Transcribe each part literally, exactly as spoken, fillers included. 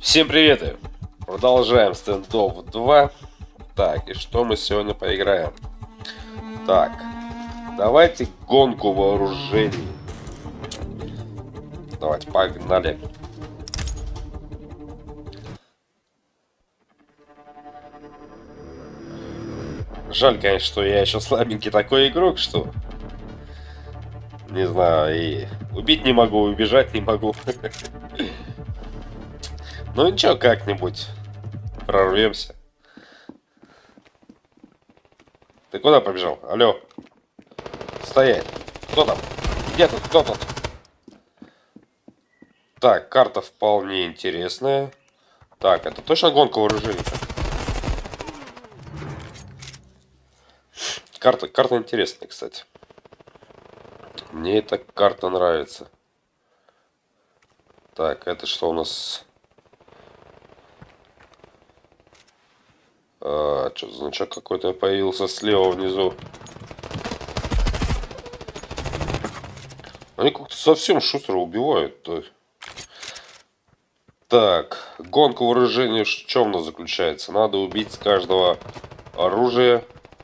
Всем привет! Продолжаем Standoff два. Так, и что мы сегодня поиграем? Так, давайте гонку вооружений. Давайте, погнали. Жаль, конечно, что я еще слабенький такой игрок, что... Не знаю, и убить не могу, убежать не могу. Ну ничего, как-нибудь прорвемся. Ты куда побежал? Алло. Стоять. Кто там? Где тут? Кто тут? Так, карта вполне интересная. Так, это точно гонка вооружений? Карта, карта интересная, кстати. Мне эта карта нравится. Так, это что у нас? А, что, значок какой-то появился слева внизу. Они как-то совсем шустро убивают. -то. Так, гонка вооружений в чем она заключается? Надо убить с каждого оружия.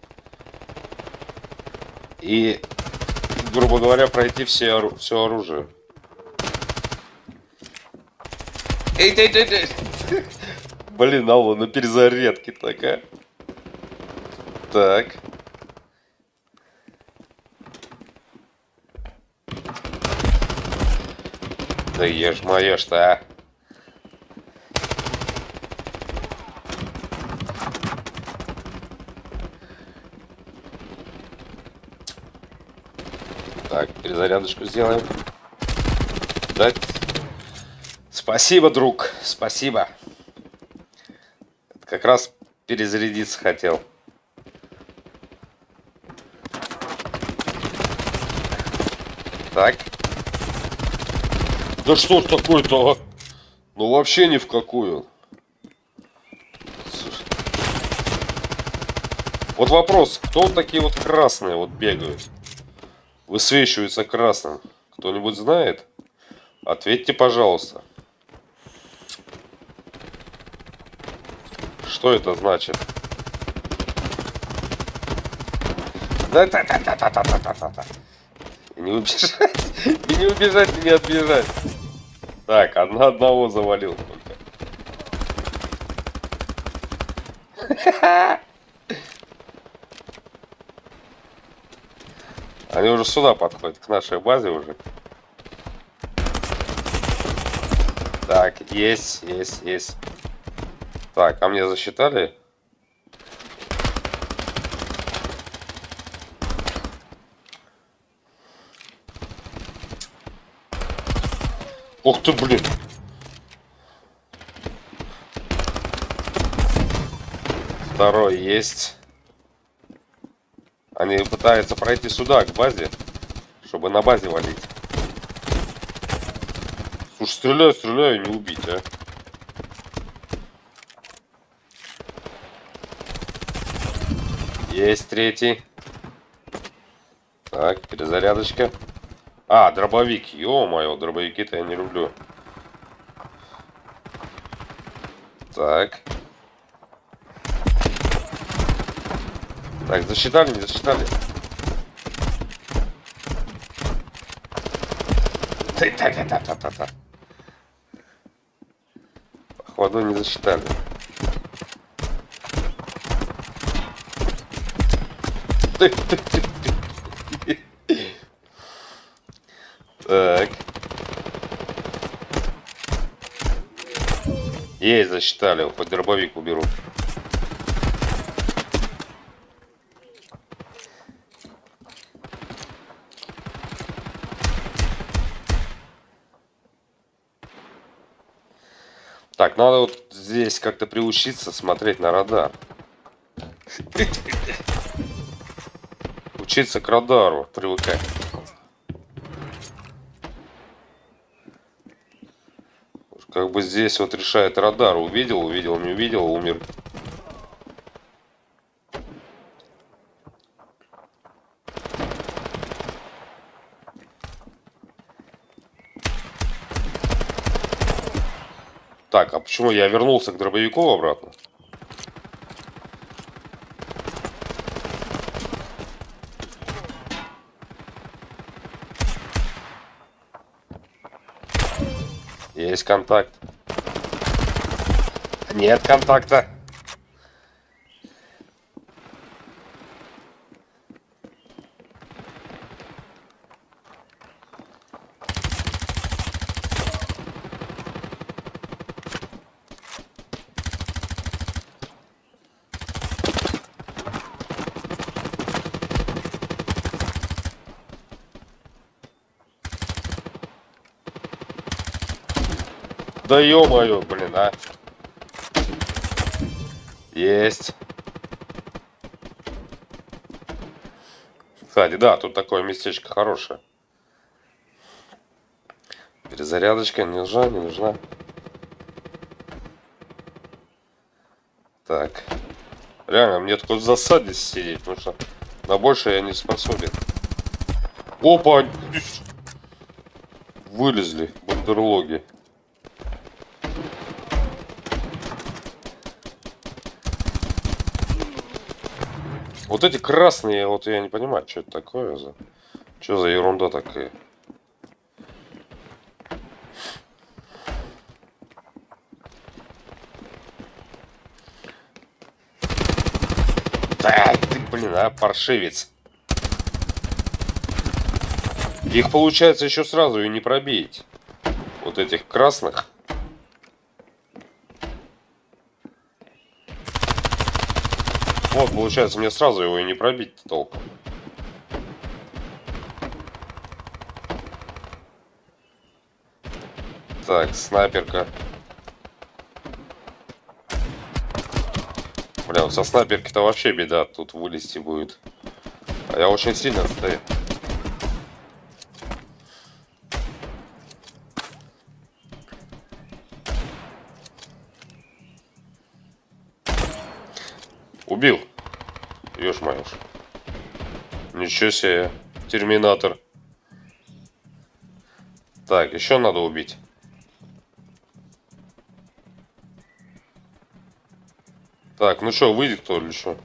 И, грубо говоря, пройти все, ору все оружие. Эй, эй, эй, эй. Блин, алло, на перезарядке такая. Так. Да ешь моё что, а? Так, перезарядочку сделаем. Да. Спасибо, друг, спасибо. Как раз перезарядиться хотел. Так. Да что ж такое-то? Ну вообще ни в какую. Вот вопрос, кто вот такие вот красные вот бегают? Высвечиваются красным. Кто-нибудь знает? Ответьте, пожалуйста. Что это значит? Да, да, да, да, да, да, да, да, да. И не убежать, и не убежать, и не отбежать. Так, одна одного завалил только. Они уже сюда подходят, к нашей базе уже. Так, есть, есть, есть. Так, а мне засчитали? Ух ты, блин. Второй есть. Они пытаются пройти сюда, к базе, чтобы на базе валить. Слушай, стреляю, стреляю, не убить, а. Есть третий. Так, перезарядочка. А, дробовик. Ё-моё, дробовики-то я не люблю. Так. Так, засчитали, не засчитали? Та-та-та-та-та-та. Походу не засчитали. Так. Есть, засчитали. Хоть дробовик уберу. Так, надо вот здесь как-то приучиться смотреть на радар. Учиться к радару привыкать. Как бы здесь вот решает радар. Увидел, увидел, не увидел, умер. Так, а почему я вернулся к дробовику обратно? Есть контакт. Нет контакта. Да ё-моё, блин, а. Есть. Кстати, да, тут такое местечко хорошее. Перезарядочка не нужна, не нужна. Так. Реально, мне только в засаде сидеть, потому что на больше я не способен. Опа! Вылезли бандерлоги. Вот эти красные, вот я не понимаю, что это такое за... Что за ерунда такая? Да, ты, блин, а, паршивец. Их получается еще сразу и не пробить. Вот этих красных. Вот, получается, мне сразу его и не пробить толком. Так, снайперка. Бля, вот со снайперки-то вообще беда, тут вылезти будет. А я очень сильно отстаю. Убил. Ешь-моешь. Ничего себе. Терминатор. Так, еще надо убить. Так, ну что, выйдет кто или что?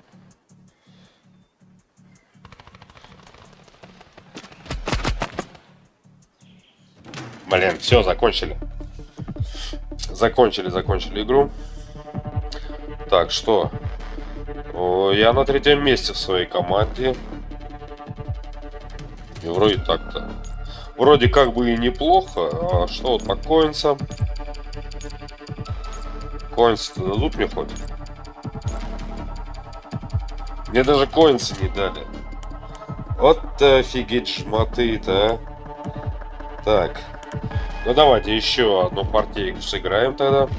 Блин, все, закончили. Закончили, закончили игру. Так, что? О, я на третьем месте в своей команде. И вроде так-то. Вроде как бы и неплохо. А что вот по коинсам? Коинсы дадут мне хоть? Мне даже коинсы не дали. Вот офигеть шмоты-то, а. Так. Ну давайте еще одну партийку сыграем тогда.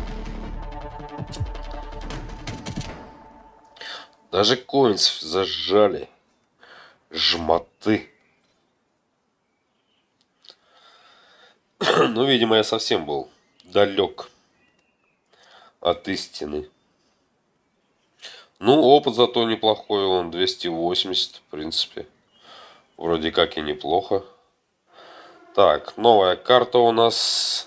Даже коинс зажали. Жмоты. Ну, видимо, я совсем был далек от истины. Ну, опыт зато неплохой, он двести восемьдесят, в принципе. Вроде как и неплохо. Так, новая карта у нас.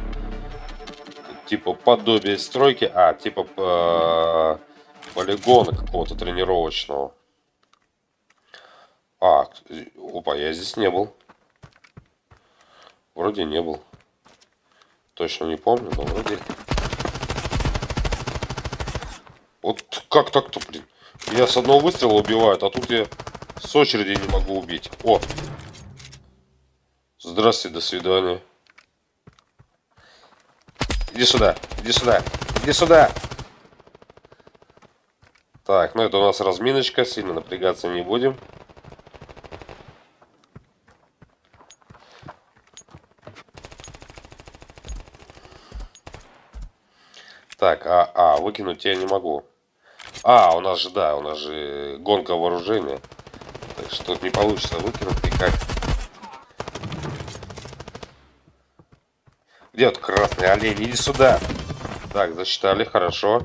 Типа подобие стройки. А, типа по... полигона какого-то тренировочного. А, опа, я здесь не был. Вроде не был. Точно не помню, но вроде... Вот как так-то, блин? Я с одного выстрела убивают, а тут я с очереди не могу убить. О! Здравствуйте, до свидания. Иди сюда, иди сюда, иди сюда! Так, ну это у нас разминочка, сильно напрягаться не будем. Так, а, а, выкинуть я не могу. А, у нас же, да, у нас же гонка вооружения. Так что тут не получится выкинуть никак. Где вот красный олень? Иди сюда. Так, засчитали, хорошо.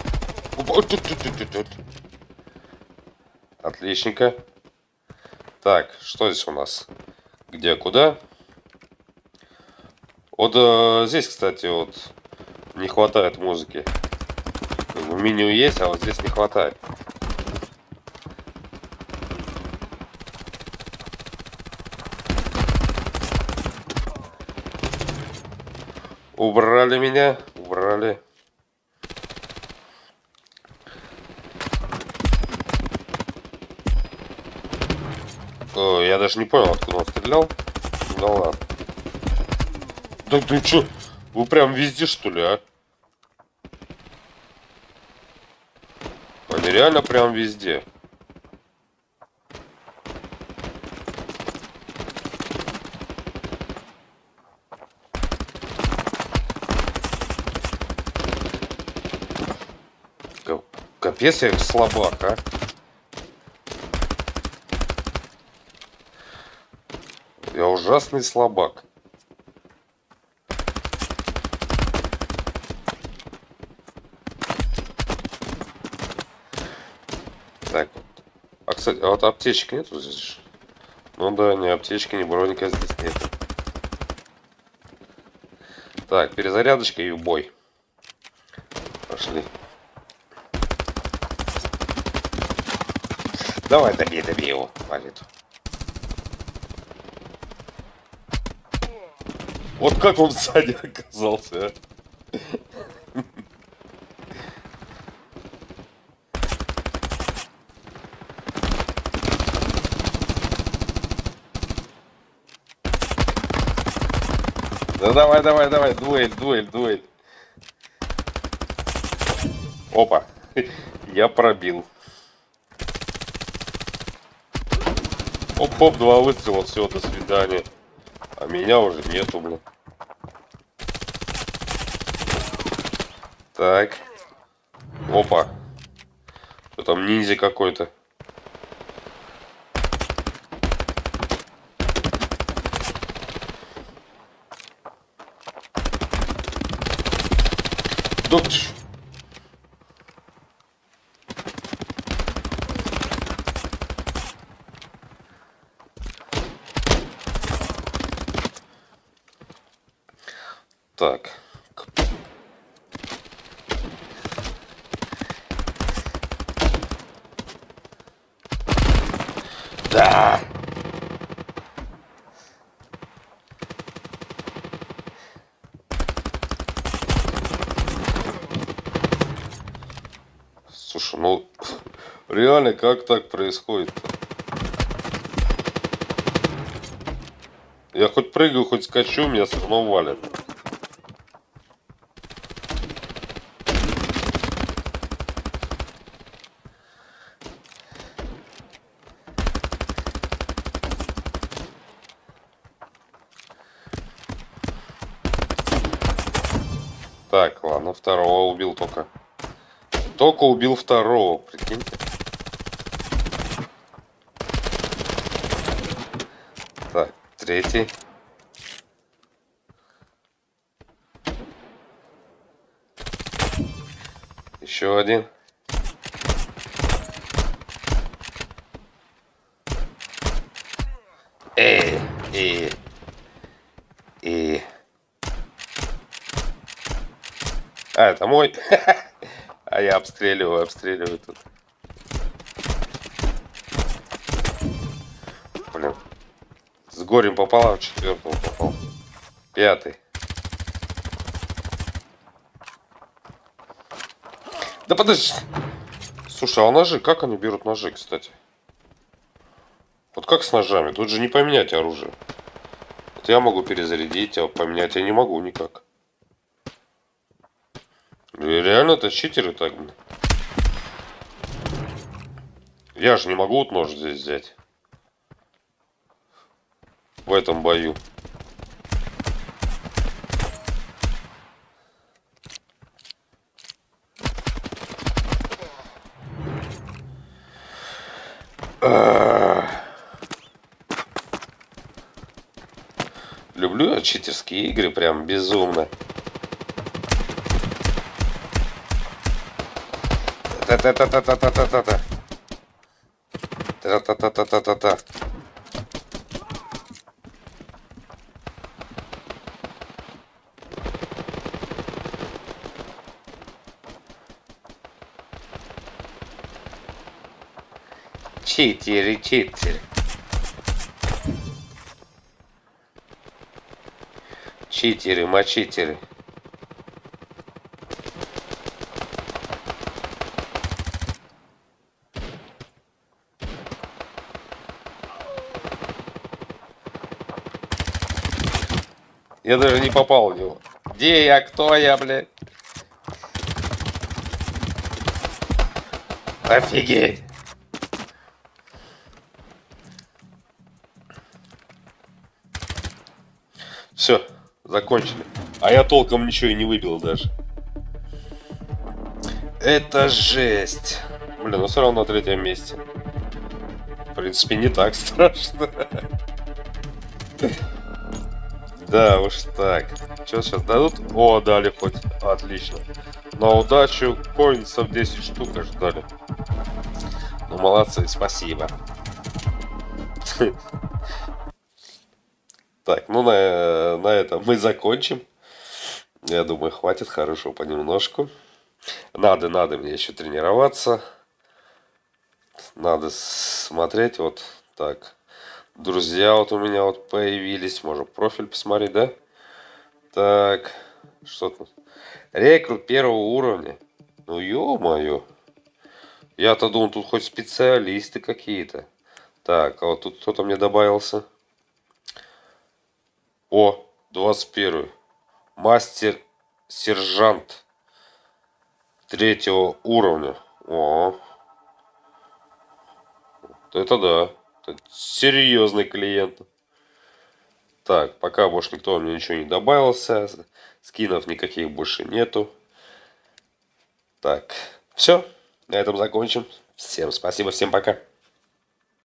Отличненько. Так, что здесь у нас? Где, куда? Вот э, здесь, кстати, вот Не хватает музыки. В меню есть, а вот здесь не хватает. Убрали меня, убрали. О, я даже не понял, откуда он стрелял. Ну ладно. Да ты чё? Вы прям везде, что ли, а? Они реально прям везде. Капец, я слабак, а. Я ужасный слабак. Так вот. А, кстати, а вот аптечек нету здесь? Ну да, ни аптечки, ни броника здесь нет. Так, перезарядочка и в бой. Пошли. Давай, добей, добей его, валит. Вот как он сзади оказался, а? Да давай, давай, давай, дуэль, дуэль, дуэль. Опа, я пробил. Оп-оп, два выстрела, все, до свидания. А меня уже нету, блин. Так. Опа. Что там, ниндзя какой-то? Да... Так. Да. Слушай, ну реально как так происходит-то? Я хоть прыгаю, хоть скачу, меня все равно валят. Так, ладно, второго убил только. Только убил второго, прикиньте. Так, третий. Еще один. Эй, эй, эй. А, это мой. А я обстреливаю, обстреливаю тут. Блин. С горем пополам, четвертого попал. Пятый. Да подожди. Слушай, а ножи, как они берут ножи, кстати? Вот как с ножами? Тут же не поменять оружие. Вот я могу перезарядить, а поменять я не могу никак. Реально это читеры так, блин. Я же не могу вот нож здесь взять. В этом бою. Люблю я читерские игры прям безумно. Та-та-та-та-та-та-та-та. Та-та-та-та-та-та-та. Читеры, читеры. Читеры, мочитеры. Я даже не попал в него. Где я? Кто я, блядь? Офигеть! Все, закончили. А я толком ничего и не выбил даже. Это жесть. Блин, ну все равно на третьем месте. В принципе, не так страшно. Да уж так. Что сейчас дадут? О, дали хоть. Отлично. На удачу коинсов десять штук аж дали. Ну, молодцы, спасибо. Так, ну на, на этом мы закончим. Я думаю, хватит хорошего понемножку. Надо, надо мне еще тренироваться. Надо смотреть вот так. Друзья вот у меня вот появились. Можно профиль посмотреть, да? Так, что тут? Рекрут первого уровня. Ну ё-моё. Я-то думал, тут хоть специалисты какие-то. Так, а вот тут кто-то мне добавился. О, двадцать первый. Мастер-сержант третьего уровня. О, это да. Это серьезный клиент. Так, пока больше никто мне ничего не добавился. Скинов никаких больше нету. Так, все. На этом закончим. Всем спасибо, всем пока.